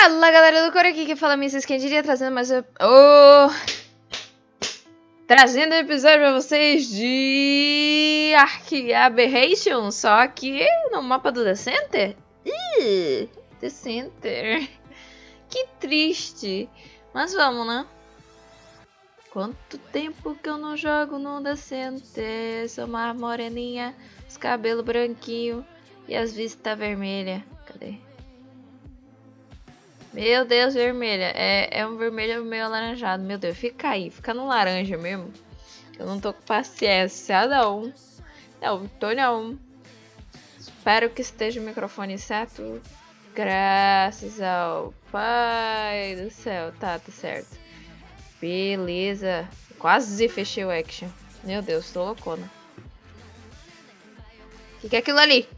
Fala galera do Core aqui, que fala Mrs. Quem diria, trazendo mais trazendo um episódio pra vocês de Ark Aberration, só que no mapa do The Center. The Center. Que triste. Mas vamos, né? Quanto tempo que eu não jogo no The Center. Sou uma moreninha, os cabelos branquinhos e as vistas vermelhas. Cadê? Meu Deus, vermelha. É um vermelho meio alaranjado. Meu Deus, fica aí. Fica no laranja mesmo. Eu não tô com paciência, não. Não, tô não. Espero que esteja o microfone certo. Graças ao Pai do céu. Tá certo. Beleza. Quase fechei o action. Meu Deus, tô loucona. O que é aquilo ali?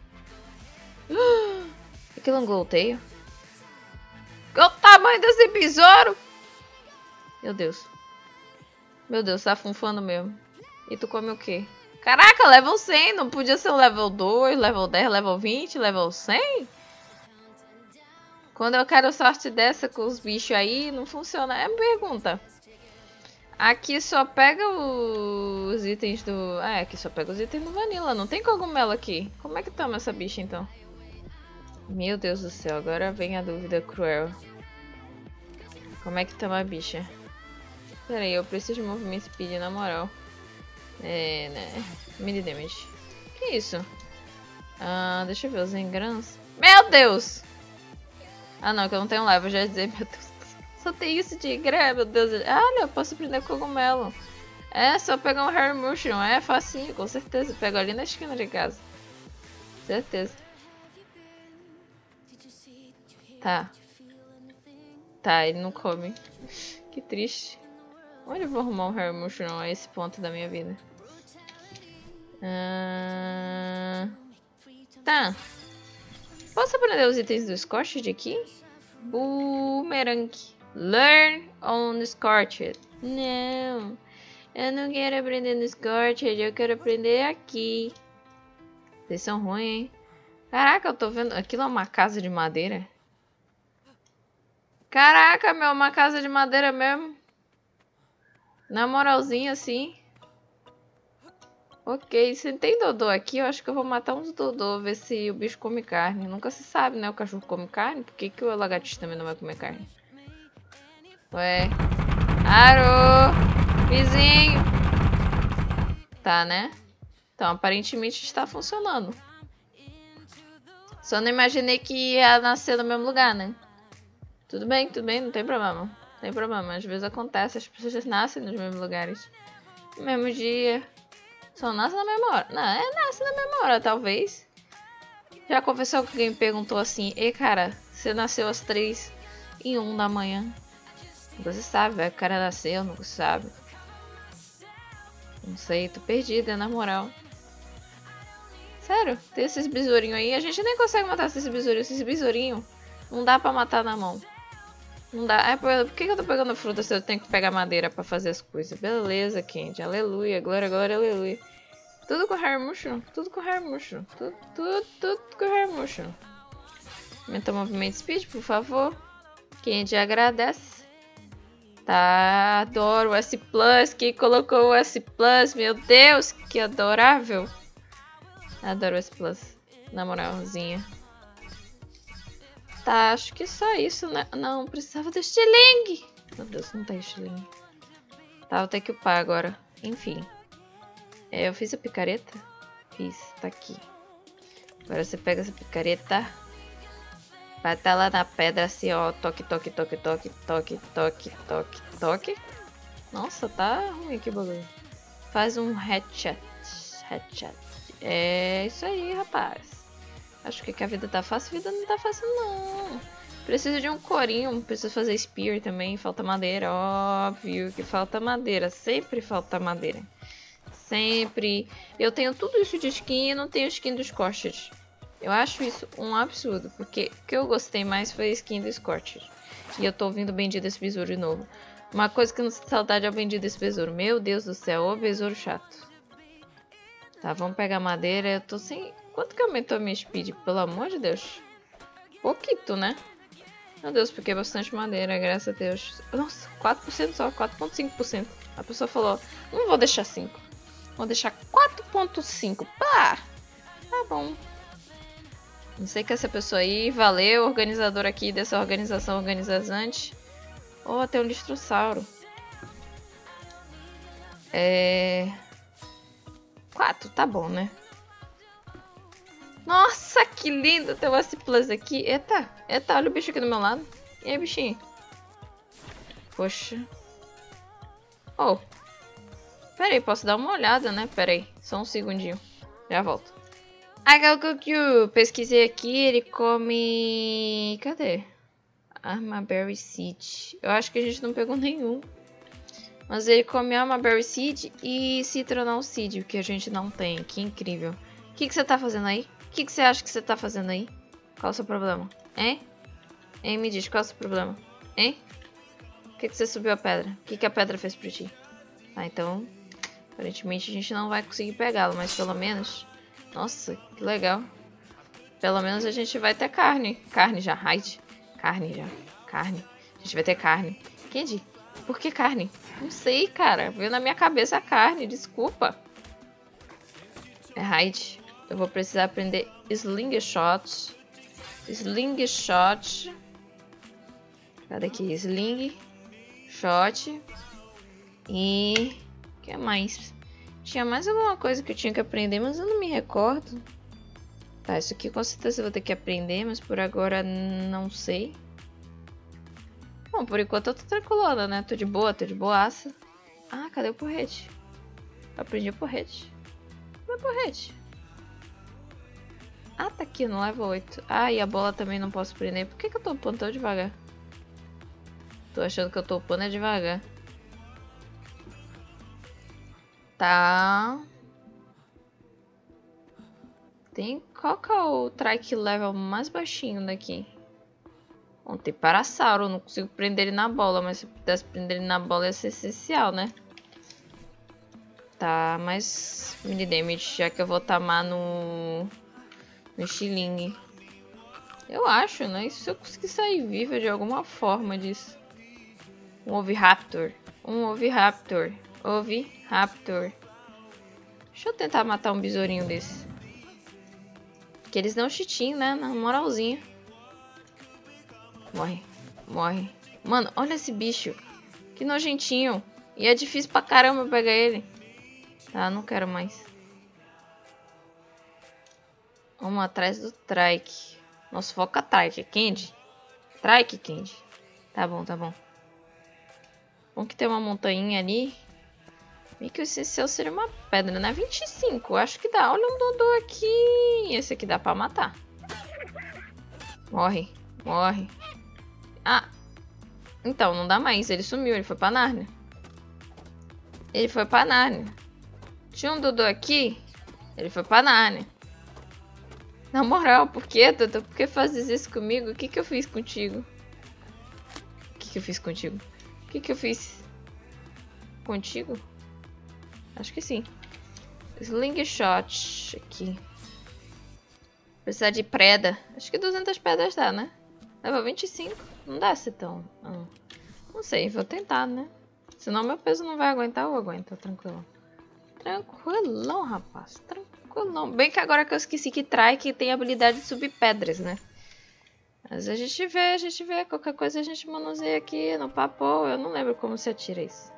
Aquilo é um gloteio? Qual o tamanho desse besouro? Meu Deus. Meu Deus, tá funfando mesmo. E tu come o quê? Caraca, level 100. Não podia ser um level 2, level 10, level 20, level 100? Quando eu quero sorte dessa com os bichos aí, não funciona. É pergunta. Aqui só pega os itens do... aqui só pega os itens do Vanilla. Não tem cogumelo aqui. Como é que toma essa bicha então? Meu Deus do céu, agora vem a dúvida cruel. Como é que toma a bicha? Pera aí, eu preciso de movimento speed, na moral. Né? Mini damage. Que isso? Deixa eu ver os engrãs. Meu Deus! Ah não, que eu não tenho level, já ia dizer, meu Deus. Só tem isso de engrã, meu Deus. Olha, eu posso prender cogumelo. É, só pegar um hair mushroom. É facinho, com certeza. Pego ali na esquina de casa. Certeza. Tá, ele não come. Que triste. Onde eu vou arrumar um hair mushroom a esse ponto da minha vida? Tá. Posso aprender os itens do Scorched aqui? Boomerang. Learn on Scorched. Não. Eu não quero aprender no Scorched. Eu quero aprender aqui. Vocês são ruins, hein? Caraca, eu tô vendo... Aquilo é uma casa de madeira? Caraca, meu, uma casa de madeira mesmo. Na moralzinha, assim. Ok, se tem dodô aqui, eu acho que eu vou matar uns dodô, ver se o bicho come carne. Nunca se sabe, né? O cachorro come carne. Por que o lagartixa também não vai comer carne? Ué. Arô! Vizinho! Tá, né? Então, aparentemente está funcionando. Só não imaginei que ia nascer no mesmo lugar, né? Tudo bem, não tem problema. Não tem problema, às vezes acontece, as pessoas nascem nos mesmos lugares. No mesmo dia. Só nasce na mesma hora. Não, nasce na mesma hora, talvez. Já confessou que alguém me perguntou assim: ei, cara, você nasceu às 3h01 da manhã. Você sabe, vai, o cara nasceu, não sabe. Não sei, tô perdida, na moral. Sério, tem esses besourinhos aí. A gente nem consegue matar esses besourinhos. Esses besourinhos não dá pra matar na mão. Não dá. Por que eu tô pegando fruta se eu tenho que pegar madeira pra fazer as coisas? Beleza, Candy. Aleluia. Glória, glória, aleluia. Tudo com hair mushroom. Tudo com hair mushroom. Tudo com hair mushroom. Aumenta o movimento speed, por favor. Candy agradece. Tá, adoro o S+. Quem colocou o S+? Meu Deus, que adorável. Adoro o S+. Na moralzinha. Tá, acho que só isso, né? Não, precisava do estilingue. Meu Deus, não tem estilingue. Tá, vou ter que upar agora. Enfim. Eu fiz a picareta? Fiz, tá aqui. Agora você pega essa picareta. Vai estar lá na pedra assim, ó. Toque, toque, toque, toque, toque, toque, toque, toque. Nossa, tá ruim aqui o bagulho. Faz um headshot. É isso aí, rapaz. Acho que a vida tá fácil. A vida não tá fácil, não. Preciso de um corinho. Preciso fazer spear também. Falta madeira. Óbvio que falta madeira. Sempre falta madeira. Sempre. Eu tenho tudo isso de skin e não tenho skin dos Scorched. Eu acho isso um absurdo. Porque o que eu gostei mais foi a skin do Scorched. E eu tô ouvindo o bendito desse besouro de novo. Uma coisa que eu não sinto saudade é o bendito desse besouro. Meu Deus do céu. Ô besouro chato. Tá, vamos pegar madeira. Eu tô sem... Quanto que aumentou a minha speed? Pelo amor de Deus. Pouquito, né? Meu Deus, peguei bastante madeira, graças a Deus. Nossa, 4% só, 4,5%. A pessoa falou, não vou deixar 5. Vou deixar 4,5. Pá! Tá bom. Não sei que essa pessoa aí, valeu, organizador aqui dessa organização organizante. Oh, tem um listrossauro. 4, tá bom, né? Nossa, que lindo! Tem um plus aqui. Eita, eita, olha o bicho aqui do meu lado. E aí, bichinho? Poxa. Oh. Pera aí, posso dar uma olhada, né? Pera aí, só um segundinho. Já volto. Agagogyu, pesquisei aqui, ele come... Cadê? Armaberry Seed. Eu acho que a gente não pegou nenhum. Mas ele come Armaberry Seed e Citronal Seed, que a gente não tem. Que incrível. O que você tá fazendo aí? O que você acha que você tá fazendo aí? Qual é o seu problema? Hein? Hein, me diz, qual é o seu problema? Hein? Por que você subiu a pedra? O que a pedra fez pra ti? Ah, então... Aparentemente a gente não vai conseguir pegá-lo, mas pelo menos... Nossa, que legal. Pelo menos a gente vai ter carne. Carne já, Raid. Carne já. Carne. A gente vai ter carne. Candy, por que carne? Não sei, cara. Veio na minha cabeça a carne, desculpa. É Raid. Eu vou precisar aprender Slingshot. Slingshot. Cadê aqui? Sling. Shot. E... o que mais? Tinha mais alguma coisa que eu tinha que aprender, mas eu não me recordo. Tá, isso aqui com certeza eu vou ter que aprender, mas por agora não sei. Bom, por enquanto eu tô tranquilona, né? Tô de boaça. Ah, cadê o porrete? Eu aprendi o porrete. Cadê o porrete? Ah, tá aqui no level 8. Ah, e a bola também não posso prender. Por que eu tô upando tão devagar? Tô achando que eu tô upando devagar. Tá. Qual que é o trike level mais baixinho daqui? Bom, tem Parasauro. Eu não consigo prender ele na bola, mas se eu pudesse prender ele na bola ia ser essencial, né? Tá, mas mini damage, já que eu vou tamar no estilingue. Eu acho, né? E se eu conseguir sair viva de alguma forma disso? Um Oviraptor. Oviraptor. Deixa eu tentar matar um besourinho desse. Que eles dão cheatinho, né? Na moralzinha. Morre. Mano, olha esse bicho. Que nojentinho. E é difícil pra caramba pegar ele. Tá, não quero mais. Vamos atrás do trike. Nossa, foca trike. Candy. Trike, Candy. Tá bom. Bom que tem uma montanha ali. Meio que o essencial seria uma pedra, né? 25, acho que dá. Olha um Dodô aqui. Esse aqui dá pra matar. Morre. Ah. Então, não dá mais. Ele sumiu, ele foi pra Nárnia. Tinha um Dodô aqui. Ele foi pra Nárnia. Na moral, por que, Dodô? Por que fazes isso comigo? O que eu fiz contigo? O que eu fiz contigo? Acho que sim. Slingshot aqui. Precisar de preda. Acho que 200 pedras dá, né? Leva 25. Não dá se tão... Não sei, vou tentar, né? Senão meu peso não vai aguentar, eu aguento. Tranquilão. Tranquilão, rapaz. Tranquilão. Bem que agora que eu esqueci que trike tem a habilidade de subir pedras, né? Mas a gente vê. Qualquer coisa a gente manuseia aqui no papo. Eu não lembro como se atira isso.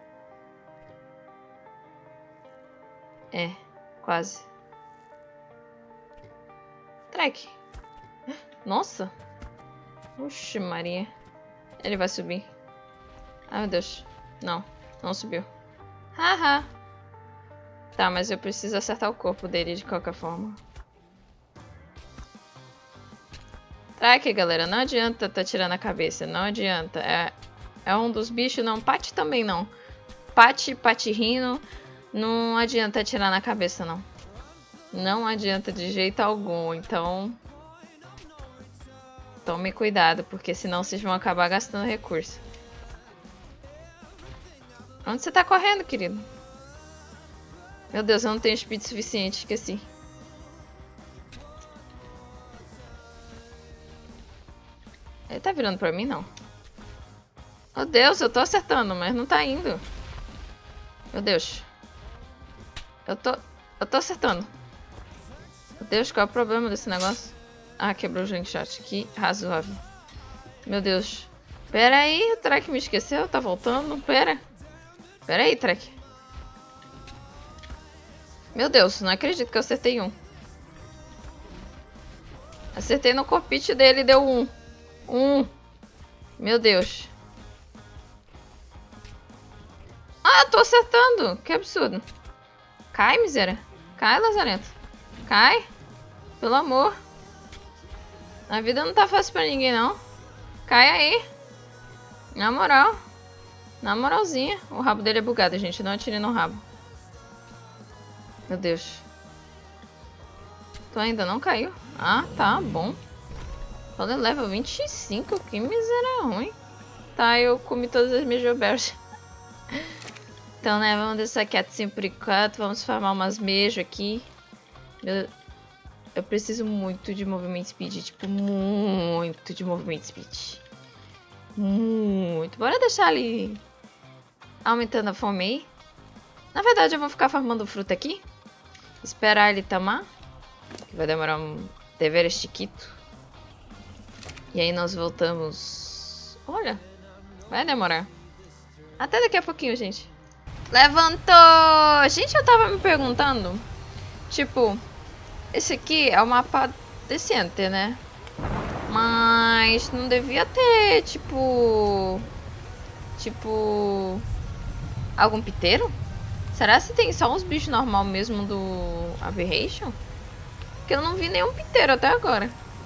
É, quase. Trek. Nossa. Oxe, Maria. Ele vai subir. Ai, meu Deus. Não subiu. Haha. Tá, mas eu preciso acertar o corpo dele de qualquer forma. Trek, galera. Não adianta tá tirando a cabeça. Não adianta. É um dos bichos, não. Pati também não. Patirrino. Não adianta atirar na cabeça, não. Não adianta de jeito algum. Então, tome cuidado, porque senão vocês vão acabar gastando recurso. Onde você tá correndo, querido? Meu Deus, eu não tenho speed suficiente, esqueci. Ele tá virando pra mim, não. Meu Deus, eu tô acertando, mas não tá indo. Meu Deus. Eu tô acertando. Meu Deus, qual é o problema desse negócio? Ah, quebrou o slingshot. Que razoável. Meu Deus. Pera aí, o Trek me esqueceu. Tá voltando. Pera aí, Trek. Meu Deus, não acredito que eu acertei um. Acertei no corpite dele e deu um. Meu Deus. Ah, tô acertando. Que absurdo. Cai, miséria. Cai, lazarento. Cai. Pelo amor. A vida não tá fácil pra ninguém, não. Cai aí. Na moral. Na moralzinha. O rabo dele é bugado, gente. Não atire no rabo. Meu Deus. Tu ainda não caiu? Ah, tá bom. Falei level 25. Que miséria ruim. Tá, eu comi todas as minhas Joberts. Então, né, vamos deixar quieto assim por enquanto. Vamos farmar umas mejo aqui. Eu preciso muito de movimento speed. Tipo, muito de movimento speed. Muito. Bora deixar ali aumentando a fome aí. Na verdade, eu vou ficar farmando fruta aqui. Esperar ele tamar. Que vai demorar um dever chiquito. E aí nós voltamos. Olha, vai demorar. Até daqui a pouquinho, gente. Levantou! Gente, eu tava me perguntando. Tipo, esse aqui é o mapa desse Enter, né? Mas não devia ter, tipo... algum piteiro? Será que tem só uns bichos normal mesmo do Aberration? Porque eu não vi nenhum piteiro até agora.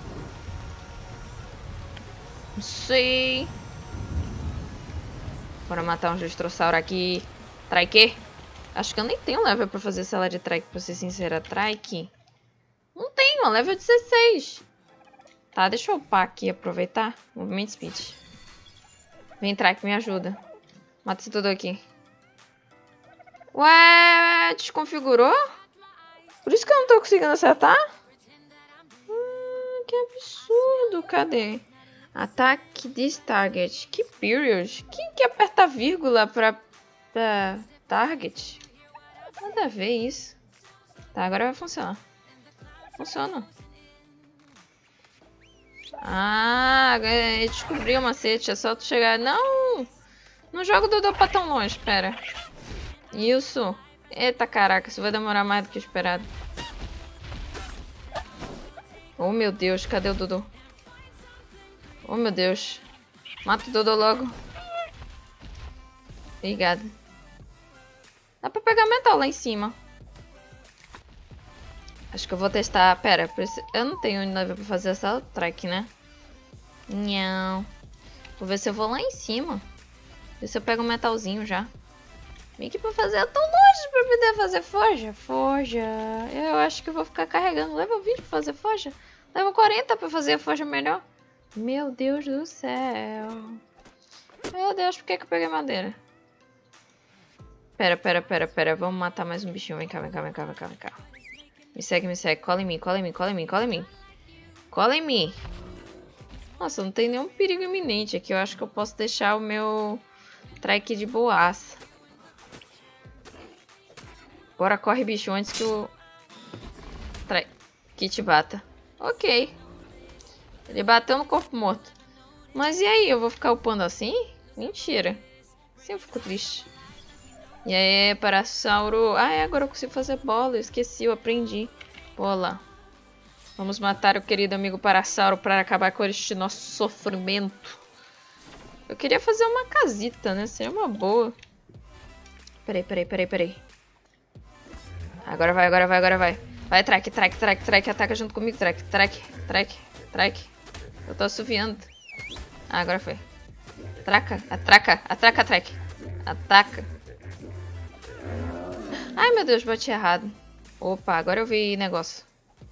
Não sei. Bora matar um Justrossauro aqui. Trike. Acho que eu nem tenho level pra fazer sala de Trike, pra ser sincera. Trike. Não tenho, level 16. Tá, deixa eu upar aqui, aproveitar. Movimento speed. Vem, Trike, me ajuda. Mata isso tudo aqui. Ué, desconfigurou? Por isso que eu não tô conseguindo acertar? Que absurdo. Cadê? Ataque this target. Que period? Quem que aperta vírgula pra target? Nada a ver isso. Tá, agora vai funcionar. Funciona. Ah, descobri o macete. É só tu chegar... Não! Não joga o Dodô pra tão longe, pera. Isso. Eita, caraca. Isso vai demorar mais do que esperado. Oh, meu Deus. Cadê o Dodô? Oh, meu Deus. Mata o Dodô logo. Obrigada. Dá pra pegar metal lá em cima. Acho que eu vou testar... Pera, eu não tenho level pra fazer essa track, né? Não. Vou ver se eu vou lá em cima. Ver se eu pego um metalzinho já. Bem que pra fazer é tão longe pra poder fazer forja. Forja. Eu acho que eu vou ficar carregando level 20 pra fazer forja. Level 40 pra fazer a forja melhor. Meu Deus do céu. Meu Deus, por que eu peguei madeira? Pera. Vamos matar mais um bichinho. Vem cá. Me segue. Cola em mim. Cola em mim. Nossa, não tem nenhum perigo iminente aqui. Eu acho que eu posso deixar o meu trike de boaça. Bora, corre, bicho, antes que o que te bata. Ok. Ele bateu no corpo morto. Mas e aí? Eu vou ficar upando assim? Mentira. Assim eu fico triste. E aí, Parasauro. Ah, agora eu consigo fazer bola. Eu esqueci, eu aprendi. Bola. Vamos matar o querido amigo Parasauro para acabar com este nosso sofrimento. Eu queria fazer uma casita, né? Seria uma boa. Peraí. Agora vai. Vai, Trike. Ataca junto comigo, Trike. Eu tô assoviando. Ah, agora foi. Atraca, Trike. Ataca. Ai, meu Deus, bati errado. Opa, agora eu vi negócio.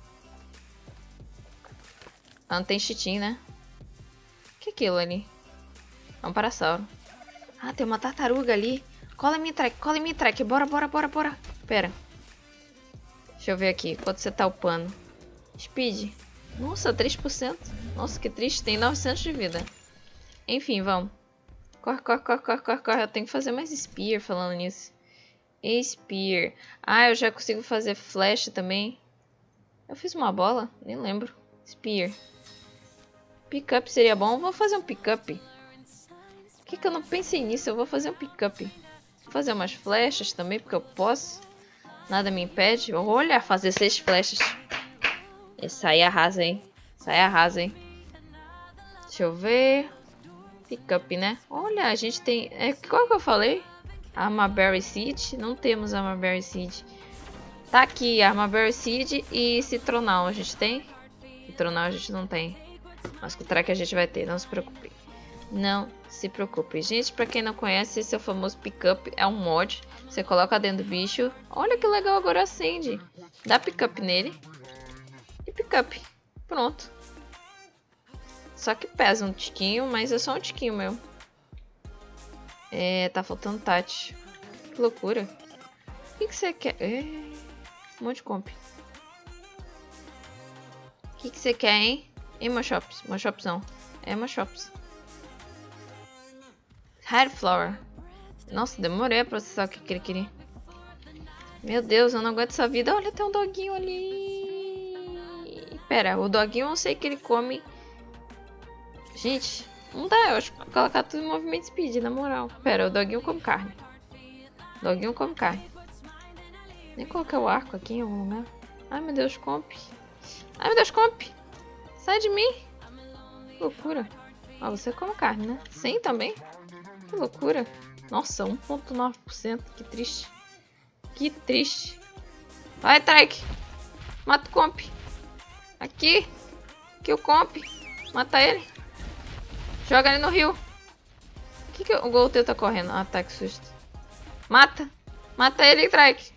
Ah, não tem chitinho, né? O que é aquilo ali? É um parasauro. Ah, tem uma tartaruga ali. Cola em mim, Trike. Bora. Pera. Deixa eu ver aqui. Quanto você tá upando? Speed. Nossa, 3%. Nossa, que triste. Tem 900 de vida. Enfim, vamos. Corre, corre, corre, corre, corre, corre. Eu tenho que fazer mais Spear falando nisso. Spear. Ah, eu já consigo fazer Flash também. Eu fiz uma bola? Nem lembro. Spear. Pickup seria bom. Vou fazer um pickup. Por que eu não pensei nisso? Eu vou fazer um pickup. Vou fazer umas flechas também, porque eu posso. Nada me impede. Olha, fazer 6 flechas. Essa aí arrasa, hein? Essa aí arrasa, hein? Deixa eu ver. Pickup, né? Olha, a gente tem... qual que eu falei? Armaberry Seed? Não temos Armaberry Seed. Tá aqui, Armaberry Seed e Citronal a gente tem? Citronal a gente não tem. Mas com o track a gente vai ter, não se preocupe. Não se preocupe. Gente, pra quem não conhece, esse é o famoso Pickup. É um mod. Você coloca dentro do bicho. Olha que legal, agora acende. Dá Pickup nele. E Pickup. Pronto. Só que pesa um tiquinho, mas é só um tiquinho meu. Tá faltando Tati. Que loucura. O que você quer? Um monte de comp. O que você quer, hein? Moshops. Moshops não. Moshops. Hair Flower. Nossa, demorei a processar o que ele queria. Meu Deus, eu não aguento essa vida. Olha, tem um doguinho ali. Pera, o doguinho eu sei que ele come... Gente, não dá, eu acho que vou colocar tudo em movimento speed, na moral. Pera, o doguinho come carne. Doguinho come carne. Nem coloquei o arco aqui em algum lugar. Ai, meu Deus, comp. Ai, meu Deus, comp. Sai de mim. Que loucura. Ó, você come carne, né? 100 também? Que loucura. Nossa, 1,9%. Que triste. Que triste. Vai, Trike. Mata o comp. Aqui. Aqui o comp. Mata ele. Joga ele no rio. Que o Golteu tá correndo? Ah, tá, que susto. Mata. Mata ele, Trike.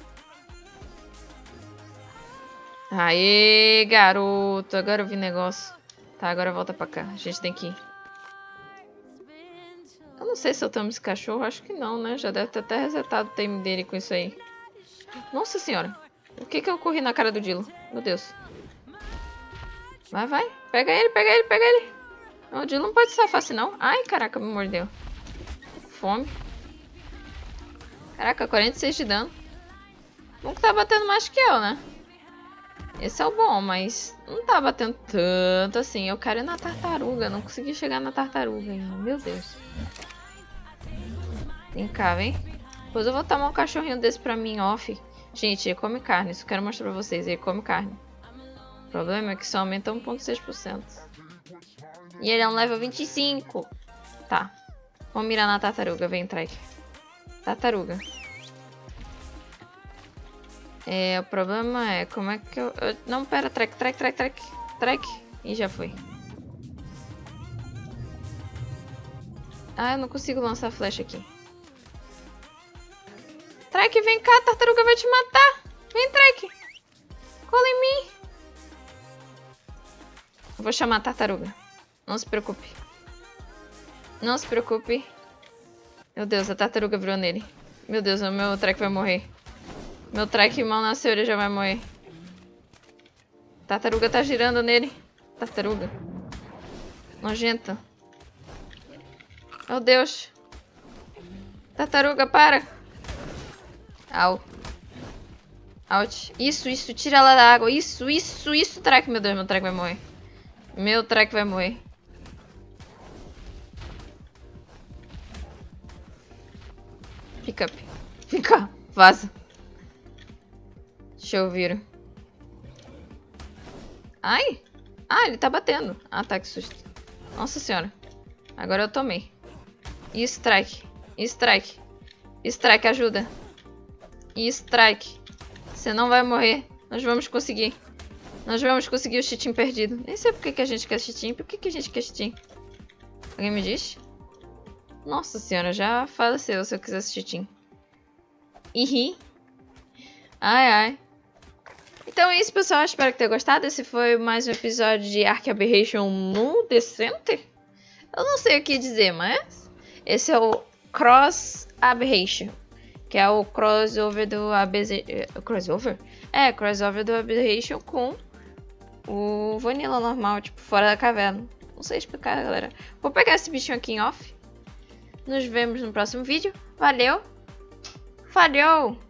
Aê, garoto. Agora eu vi negócio. Tá, agora volta pra cá. A gente tem que ir. Eu não sei se eu tomo esse cachorro. Acho que não, né? Já deve ter até resetado o time dele com isso aí. Nossa senhora. O que eu corri na cara do Dilo? Meu Deus. Vai, vai. Pega ele, pega ele, pega ele. O Dilo não pode ser fácil, não. Ai, caraca, me mordeu. Fome. Caraca, 46 de dano. Bom que tá batendo mais que eu, né? Esse é o bom, mas não tá batendo tanto assim. Eu quero ir na tartaruga. Não consegui chegar na tartaruga ainda. Meu Deus. Vem cá, vem. Depois eu vou tomar um cachorrinho desse pra mim off. Gente, ele come carne. Isso eu quero mostrar pra vocês. Ele come carne. O problema é que só aumenta 1,6%. E ele é um level 25. Tá. Vamos mirar na tartaruga. Vem, Trike. Tartaruga. O problema é como é que eu... Não, pera. Trike. E já foi. Ah, eu não consigo lançar flecha aqui. Trike, vem cá. A tartaruga vai te matar. Vem, Trike. Cola em mim. Eu vou chamar a tartaruga. Não se preocupe. Não se preocupe. Meu Deus, a tartaruga virou nele. Meu Deus, o meu Trike vai morrer. Meu Trike mal nasceu, ele já vai morrer. Tartaruga tá girando nele. Tartaruga. Nojenta. Meu Deus. Tartaruga, para. Au. Out. Isso. Tira ela da água. Isso. Trike. Meu Deus, meu Trike vai morrer. Meu Trike vai morrer. Fica. Fica. Vaza. Deixa eu vir. Ai. Ah, ele tá batendo. Ah, tá, que susto. Nossa senhora. Agora eu tomei. Strike. Strike. Strike, ajuda. Strike. Você não vai morrer. Nós vamos conseguir. Nós vamos conseguir o chitim perdido. Nem sei por que a gente quer chitim. Por que a gente quer chitim? Alguém me diz? Nossa senhora, já faleceu se eu quisesse chitim. Ih. Ai. Então é isso, pessoal. Espero que tenham gostado. Esse foi mais um episódio de Ark Aberration no The Center. Eu não sei o que dizer, mas... Esse é o Cross Aberration. Que é o crossover do Aberration. Crossover? Crossover do Aberration com o Vanilla normal, tipo, fora da caverna. Não sei explicar, galera. Vou pegar esse bichinho aqui em off. Nos vemos no próximo vídeo. Valeu! Falhou!